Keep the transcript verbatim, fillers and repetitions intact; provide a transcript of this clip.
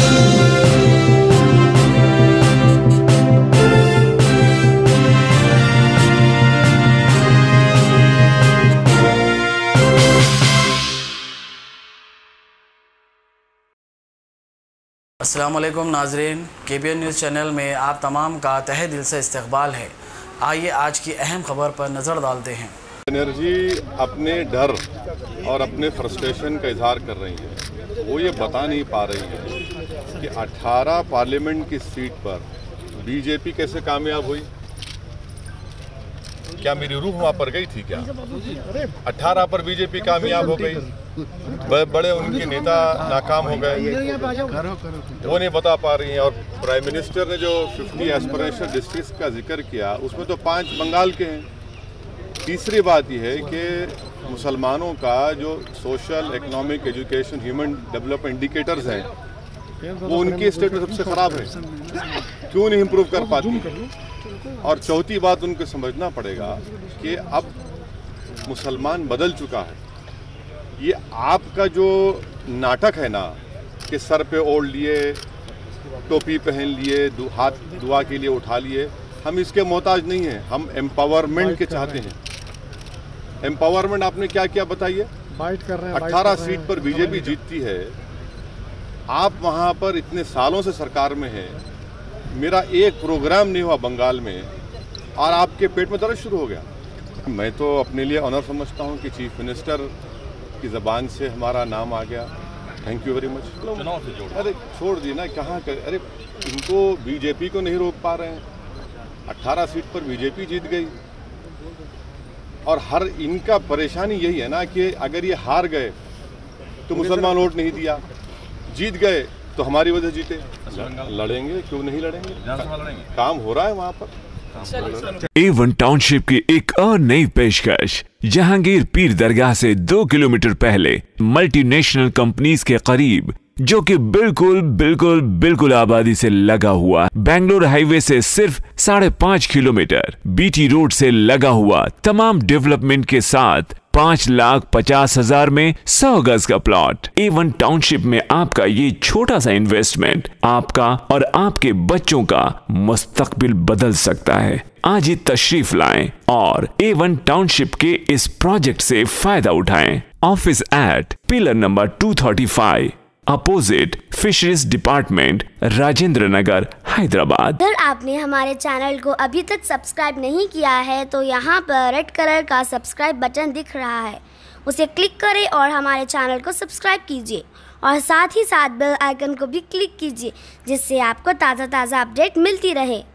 अस्सलाम वालेकुम नाजरीन, के बी एन न्यूज़ चैनल में आप तमाम का तहे दिल से इस्तकबाल है। आइए आज की अहम खबर पर नज़र डालते हैं। बनर्जी अपने डर और अपने फ्रस्ट्रेशन का इजहार कर रही है। वो ये बता नहीं पा रही है कि अठारह पार्लियामेंट की सीट पर बीजेपी कैसे कामयाब हुई। क्या मेरी रूह वहाँ पर गई थी? क्या अठारह पर बीजेपी कामयाब हो गई? बड़े उनके नेता नाकाम हो गए, वो नहीं बता पा रही हैं। और प्राइम मिनिस्टर ने जो पचास एस्पिरेशनल डिस्ट्रिक्ट्स का जिक्र किया उसमें तो पांच बंगाल के हैं। तीसरी बात यह है कि मुसलमानों का जो social, economic, education, human development indicators हैं वो उनके स्टेट में सबसे ख़राब है। क्यों नहीं इम्प्रूव कर पाती? और चौथी बात उनको समझना पड़ेगा कि अब मुसलमान बदल चुका है। ये आपका जो नाटक है ना कि सर पे ओढ़ लिए, टोपी पहन लिए, दु, हाथ दुआ के लिए उठा लिए, हम इसके मोहताज नहीं हैं। हम एम्पावरमेंट के चाहते हैं। एम्पावरमेंट आपने क्या किया बताइए? फाइट कर रहे हैं। अठारह सीट पर बीजेपी जीतती है, आप वहाँ पर इतने सालों से सरकार में हैं, मेरा एक प्रोग्राम नहीं हुआ बंगाल में और आपके पेट में दर्द शुरू हो गया। मैं तो अपने लिए ऑनर समझता हूँ कि चीफ मिनिस्टर की ज़बान से हमारा नाम आ गया। Thank you very much. चुनाव से जोड़ अरे छोड़ दी ना, कहाँ कर, अरे इनको बीजेपी को नहीं रोक पा रहे हैं। अठारह सीट पर बीजेपी जीत गई और हर इनका परेशानी यही है ना कि अगर ये हार गए तो मुसलमान वोट नहीं दिया, जीत गए तो हमारी वजह जीते। लड़ेंगे, क्यों नहीं लड़ेंगे? काम हो रहा है वहाँ पर। ए वन टाउनशिप की एक और नई पेशकश। जहांगीर पीर दरगाह से दो किलोमीटर पहले मल्टीनेशनल कंपनीज के करीब, जो कि बिल्कुल बिल्कुल बिल्कुल आबादी से लगा हुआ, बेंगलोर हाईवे से सिर्फ साढ़े पाँच किलोमीटर, बीटी रोड से लगा हुआ, तमाम डेवलपमेंट के साथ पाँच लाख पचास हजार में सौ गज का प्लॉट। ए वन टाउनशिप में आपका ये छोटा सा इन्वेस्टमेंट आपका और आपके बच्चों का मुस्तकबिल बदल सकता है। आज ही तशरीफ लाएं और ए वन टाउनशिप के इस प्रोजेक्ट से फायदा उठाएं। Office at pillar number two thirty five, opposite fisheries department, Rajendra Nagar, Hyderabad. अगर आपने हमारे चैनल को अभी तक सब्सक्राइब नहीं किया है तो यहाँ पर रेड कलर का सब्सक्राइब बटन दिख रहा है, उसे क्लिक करें और हमारे चैनल को सब्सक्राइब कीजिए और साथ ही साथ बेल आइकन को भी क्लिक कीजिए, जिससे आपको ताज़ा ताज़ा अपडेट मिलती रहे।